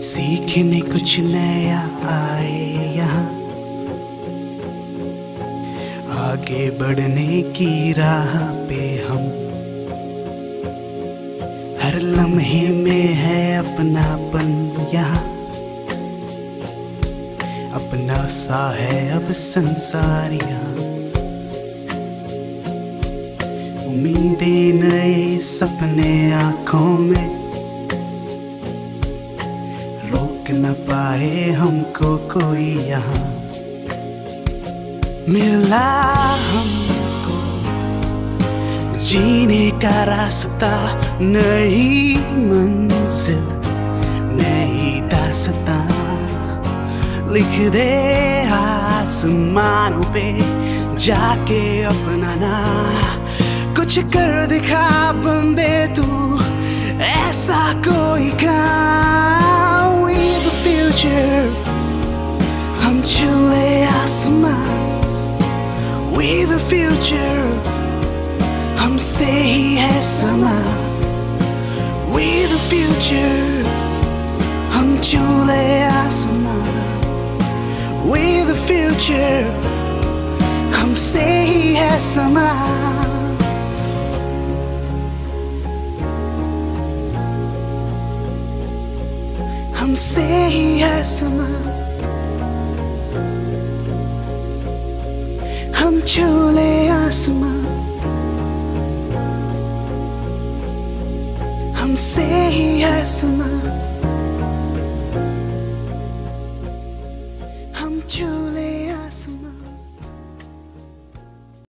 सीखने कुछ नया आए यहाँ, आगे बढ़ने की राह पे हम। हर लम्हे में है अपनापन यहाँ, अपना सा है अब संसार यहाँ। उम्मीदें नए सपने आंखों में, रोक न पाए हमको कोई यहाँ। मिला हमको जीने का रास्ता, नई मंजिल नई दास्तां। लिख दे आसमानों पे जाके अपना ना, कुछ कर दिखा बंदे तू ऐसा कोई काम। We the future, हम छूले आसमान। We the future, हमसे ही है समा। We the future, हम छूले आसमान। We the future, हमसे ही है समा। हमसे ही है समा। हम छूले आसमां, हमसे ही है समा। हम छूले आसमां।